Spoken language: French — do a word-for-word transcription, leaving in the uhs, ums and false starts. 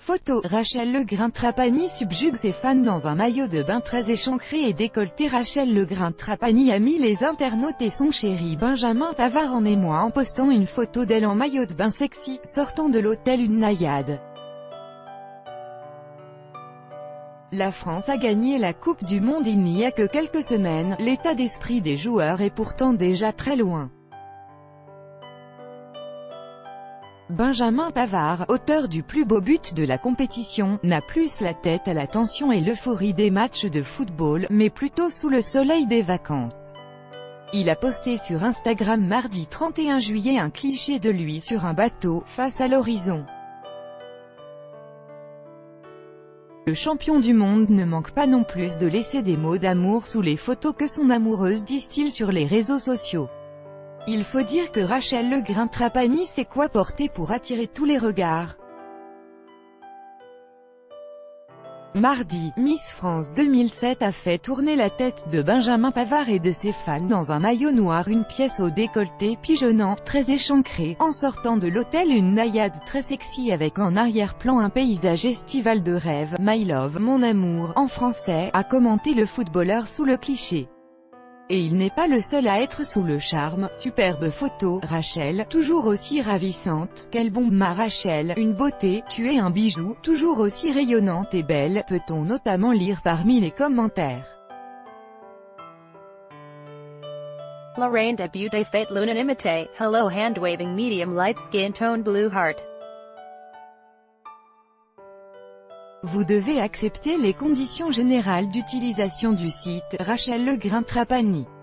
Photo, Rachel Legrain-Trapani subjugue ses fans dans un maillot de bain très échancré et décolleté. Rachel Legrain-Trapani a mis les internautes et son chéri Benjamin Pavard en émoi en postant une photo d'elle en maillot de bain sexy, sortant de l'hôtel une naïade. La France a gagné la Coupe du Monde il n'y a que quelques semaines, l'état d'esprit des joueurs est pourtant déjà très loin. Benjamin Pavard, auteur du plus beau but de la compétition, n'a plus la tête à la tension et l'euphorie des matchs de football, mais plutôt sous le soleil des vacances. Il a posté sur Instagram mardi trente et un juillet un cliché de lui sur un bateau, face à l'horizon. Le champion du monde ne manque pas non plus de laisser des mots d'amour sous les photos que son amoureuse distille sur les réseaux sociaux. Il faut dire que Rachel Legrain-Trapani sait quoi porter pour attirer tous les regards. Mardi, Miss France deux mille sept a fait tourner la tête de Benjamin Pavard et de ses fans dans un maillot noir, une pièce au décolleté pigeonnant, très échancré, en sortant de l'hôtel une naïade très sexy avec en arrière-plan un paysage estival de rêve. My love, mon amour, en français, a commenté le footballeur sous le cliché. Et il n'est pas le seul à être sous le charme. Superbe photo, Rachel, toujours aussi ravissante, quelle bombe ma Rachel, une beauté, tu es un bijou, toujours aussi rayonnante et belle, peut-on notamment lire parmi les commentaires. Lorraine debut des fêtes l'unanimité, hello hand-waving medium light skin tone blue heart. Vous devez accepter les conditions générales d'utilisation du site. Rachel Legrain-Trapani.